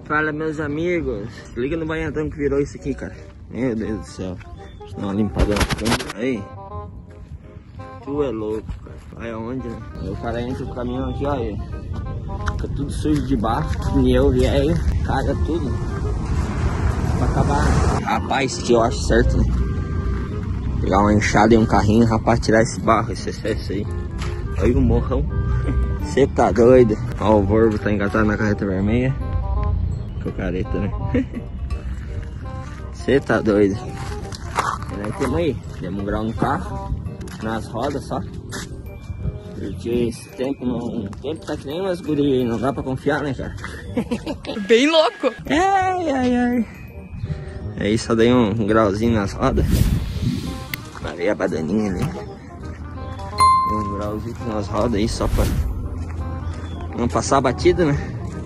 Fala, meus amigos. Liga no banhadão que virou isso aqui, cara. Meu Deus do céu. Deixa eu dar uma limpada na câmera. Aí. Tu é louco, cara. Vai aonde, né? Aí o cara entra o caminhão aqui, olha. Fica tudo sujo de barro. Pneu velho. Caga tudo. Pra acabar. Rapaz, que eu acho certo, né? Pegar uma enxada e um carrinho, rapaz, tirar esse barro, esse excesso aí. Olha o morrão. Você tá doido? Ó, o Volvo tá engatado na carreta vermelha. Com careta, né? Você tá doido? E nós temos aí. Temos um grau no carro. Nas rodas só. Porque esse tempo não. Tempo tá que nem umas gurias. Não dá pra confiar, né, cara? Bem louco! Ai, ai, ai. Aí só dei um grauzinho nas rodas. Parei a badaninha ali. Um grauzinho nas rodas aí só pra não passar a batida, né?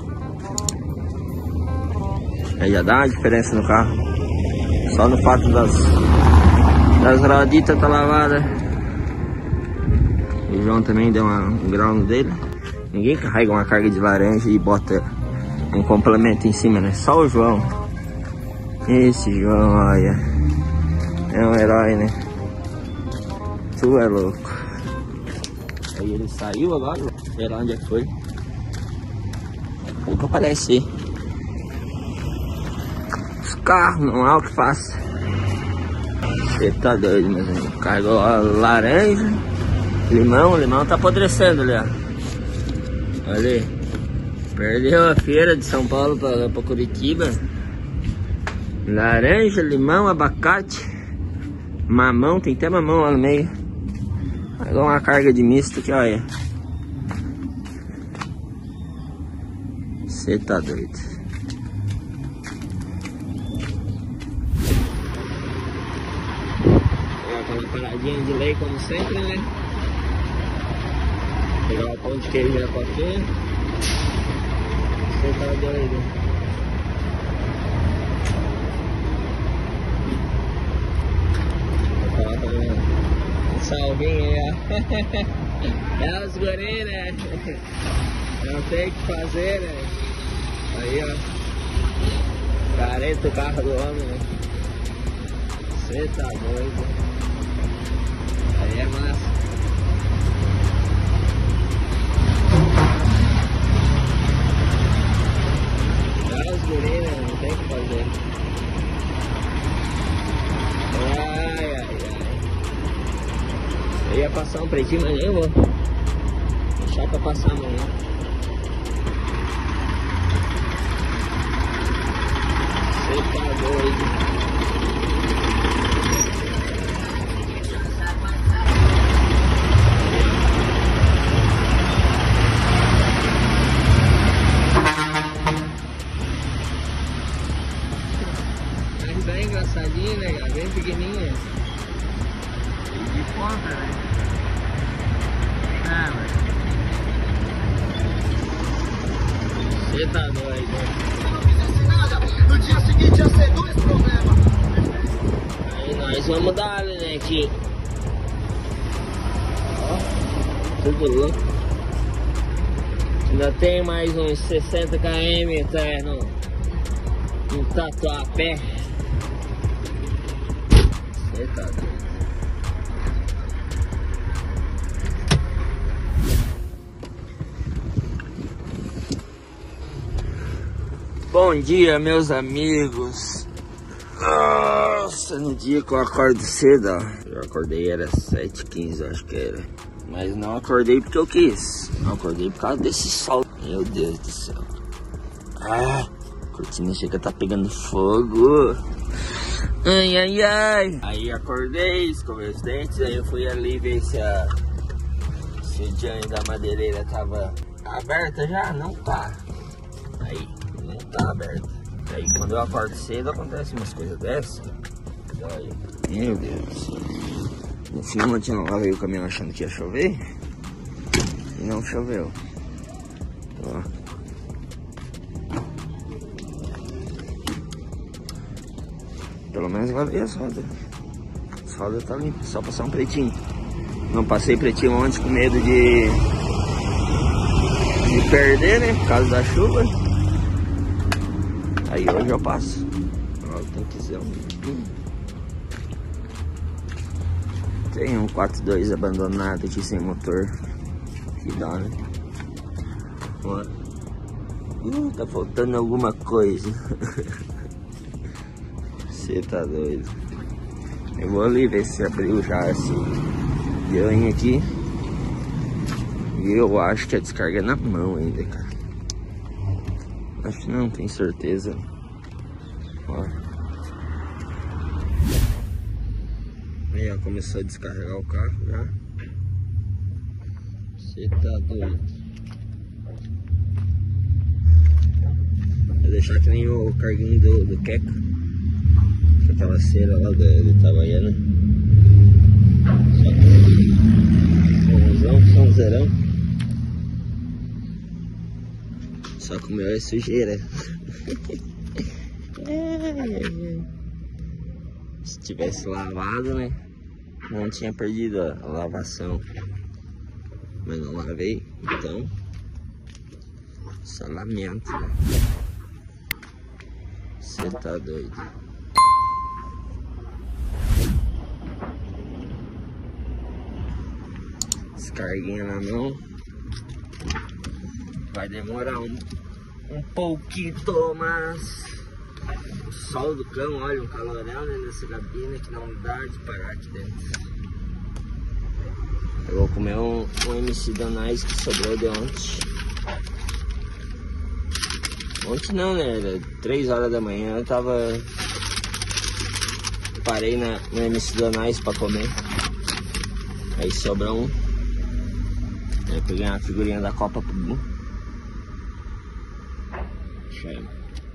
Aí já dá uma diferença no carro. Só no fato das roditas tá lavada. O João também deu um grau no dele. Ninguém carrega uma carga de laranja e bota um complemento em cima, né? Só o João. Esse João, olha. É um herói, né? Tu é louco. Aí ele saiu agora. Sei lá onde é que foi. Nunca aparece. Os carros não é o que faça. Você tá doido, meus amigos. Carregou a laranja. Limão, o limão tá apodrecendo ali, ó. Olha aí. Perdeu a feira de São Paulo pra Curitiba. Laranja, limão, abacate. Mamão, tem até mamão lá no meio. Pegou uma carga de misto aqui, olha. Você tá doido. Aquela paradinha de lei como sempre, né? Pegar o pão de queijo e a coquinha. Você tá doido. Salvinho aí, ó. É os guri, né? Não tem o que fazer, né? Aí, ó. Careta o carro do homem, né? Você tá doido. Aí é massa. É os guri, né? Não tem o que fazer. Ai, ai, ai. Eu ia passar um pretinho, mas nem vou. Deixar pra passar amanhã. Você tá doido. Mas é engraçadinho, né, cara? Bem pequenininha. De ponta, né? Ah, velho. Você tá doido, né? No dia seguinte ia ser 2 problemas. Aí nós vamos dar, né, aqui. Ó, tudo louco. Ainda tem mais uns 60 km até no Tatuapé. Você tá doido. Bom dia, meus amigos. Nossa, no dia que eu acordo cedo, ó. Eu acordei, era 7h15, acho que era. Mas não acordei porque eu quis. Não acordei por causa desse sol. Meu Deus do céu. Ah, a cortina chega a tá pegando fogo. Ai, ai, ai. Aí acordei, escovei os dentes. Aí eu fui ali ver se o Johnny da madeireira tava aberta já. Não tá. Aí. Não tá aberto. Aí quando eu acordo cedo acontece umas coisas dessas. Meu Deus. No final ontem eu lavei o caminhão achando que ia chover. E não choveu. Ó. Pelo menos lavei as rodas. As rodas tá limpas, só passar um pretinho. Não passei pretinho ontem com medo de perder, né? Por causa da chuva. Aí hoje eu passo. Ó, o tanquezão. Tem um 4.2 abandonado aqui sem motor. Que dá, né? Ó. Tá faltando alguma coisa. Você tá doido. Eu vou ali ver se abriu já esse guião aqui. E eu acho que a descarga é na mão ainda, cara. Acho que não, tenho certeza. Ó. Aí, ó, começou a descarregar o carro já. Você tá doido. Vou deixar que nem o carguinho do Queca. Com aquela cera lá do Itabaiana. Só um zerão. Só que o meu é sujeira. Se tivesse lavado, né? Não tinha perdido a lavação. Mas não lavei, então só lamento, né? Você tá doido. Descarguinha na mão. Vai demorar um pouquinho, mas o sol do cão, olha, um calorão, né, nessa cabine que não dá de parar aqui dentro. Eu vou comer um MC Danais que sobrou de ontem. Ontem não, né? Era 3 horas da manhã, eu parei no MC Danais pra comer. Aí sobrou um. Aí peguei uma figurinha da Copa pro Bu.